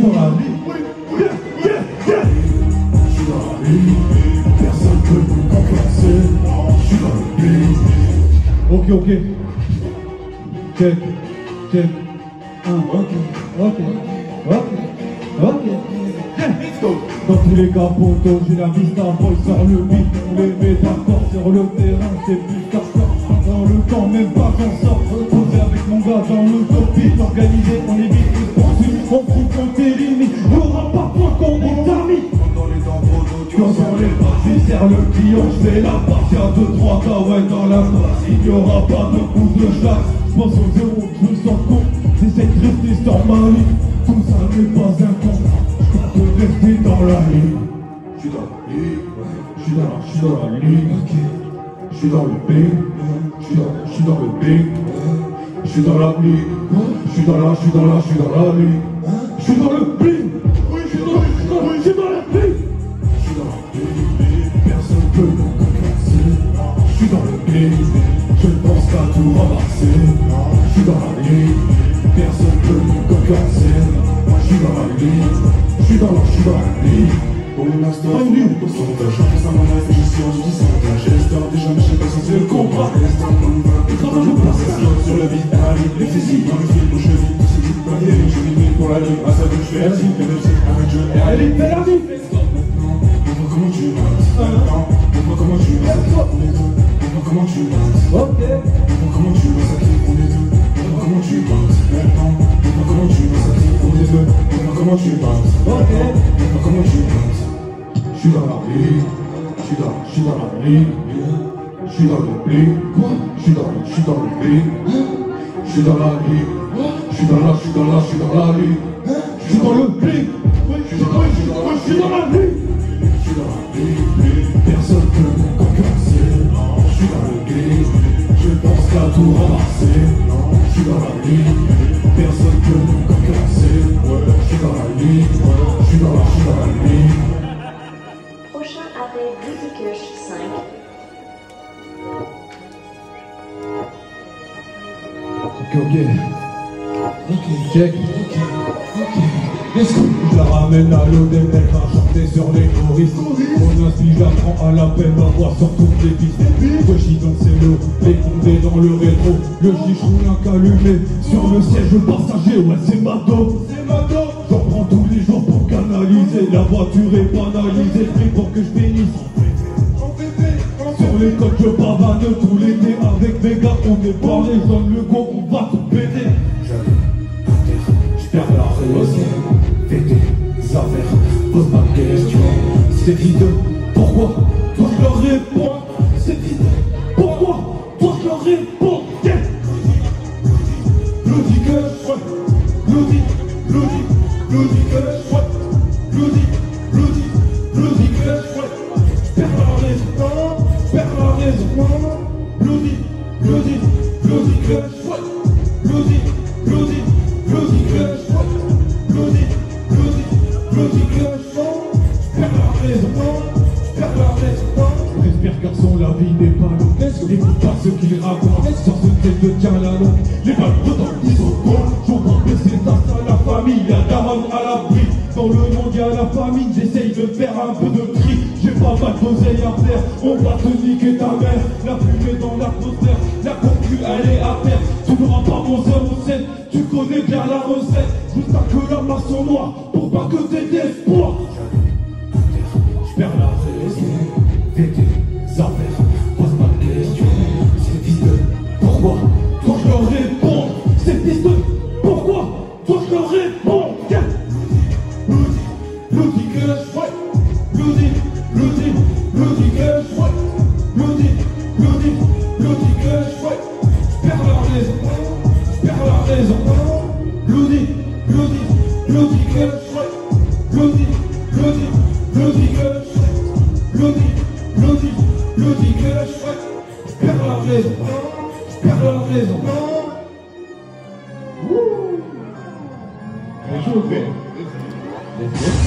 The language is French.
suis dans la ligne. Je suis dans la ligne. Personne peut nous concurrencer. Je suis dans la ligne. Ok. Check. 1, ok. Dans tous les cas, poto, j'ai la vista, boy, sort le beat, on les met d'accord sur le terrain, c'est plus hardcore. Dans le camp, même pas j'en sors, posé avec mon gars dans le topic, organisé, on évite les poursuites, on fout tes limites, y'aura pas point qu'on est amis. Dans les dents, poto, tu dans les bras, j'sers le client, j'fais la partie à 2-3 cas, ouais, dans la base, il n'y aura pas de coup de chasse, j'pense au zéro, je me sens con, j'essaie de rester sur ma ligne, tout ça n'est pas un con. Rester dans la ligne. Je suis dans la ligne. Je suis dans la ligne. Je suis dans le bing. Je suis dans le bing. Je suis dans la ligne. Je suis dans la ligne. Je suis dans le bing. Je suis dans la ligne. Je suis dans la ligne. Personne peut nous concurrencer. Je suis dans le bing. Je ne pense qu'à tout ramasser. Je suis dans la ligne. Personne peut nous concurrencer. Je suis dans la ligne. Je suis dans la ligne. Pour le master, pour le pourcentage, je fais ça dans ma vie, je suis en pourcentage. J'espère déjà, mais je sais pas si c'est le combat. Sur le beat, elle arrive, les fusils dans le film, aux chevilles, tous ces petites barrières. Je vais venir pour la ligne, à sa vue, je fais la team, même si avec je et elle est belle la vie. Montre-moi comment tu danses. Montre-moi comment tu danses. Montre-moi comment tu danses. Montre-moi comment tu danses, on est deux. Montre-moi comment tu danses. Montre-moi comment tu danses, on est deux. Montre-moi comment tu danses. Montre-moi comment tu danses. Je suis dans la ligne. Je suis dans la ligne. Je suis dans le bling. Je suis dans le bling. Je suis dans la ligne. Je suis dans la ligne. Je suis dans le bling. Je suis dans la ligne. Je suis dans la ligne. Personne peut nous concurrencer. Je suis dans le bling. Je pense qu'à tout ramasser. Je suis dans la ligne. Personne peut nous concurrencer. Je suis dans la ligne. Je suis dans la ligne. Prochain arrêt Boutique 5. Ok, check. Je la ramène à l'eau des mecs à chanter sur les choristes. Mon inspi, je la prends à la peine, ma voix sur toutes les pistes. Wesh, donc c'est l'eau, les condés dans le rétro. Le chichou rien qu'allumé, sur le siège passager, ouais c'est ma dope. J'en prends tous les jours pour canaliser. La voiture est banalisée, pris pour que je finisse. Sur les côtes je pavane tout l'été. Avec mes gars on est par les zones, le go on va tout péter. J'perds la raison, fais tes affaires, pose ma question. C'est vide, pourquoi toi je leur réponds. C'est vide, pourquoi toi je leur réponds. Bloody gush, ouais. Bloody gush, ouais. Bloody gush, ouais. J'perds la raison, bloody gush, ouais. Bloody gush, ouais. Bloody gush, j'perds la raison. J'espère garçon, la vie n'est pas longue. Écoute pas ce qu'ils racontent, sur ce tête de tient la langue. Les balles ils sont cons. J'entends baisser ça à la famille, y'a daronne à l'abri. Dans le monde y'a la famine, j'essaye de faire un peu de tri. J'ai pas mal d'oseille à faire, on va te niquer ta mère. La fumée dans l'atmosphère, la concu elle est à terre. Tu n'auras pas mon 07, tu connais bien la recette. Juste à que la maçon noire, pour pas que t'aies d'espoir. J'perds la raison, fais tes affaires, pose pas de questions. C'est fils de, pourquoi toi je leur réponds. C'est fils de, pourquoi toi je leur réponds. Bloody gush, ouais. Bloody gush, ouais. Bloody gush, ouais. J'perds la raison. Bloody gush, ouais. Bloody gush, bloody gush, ouais. J'perds la raison. Bien joué.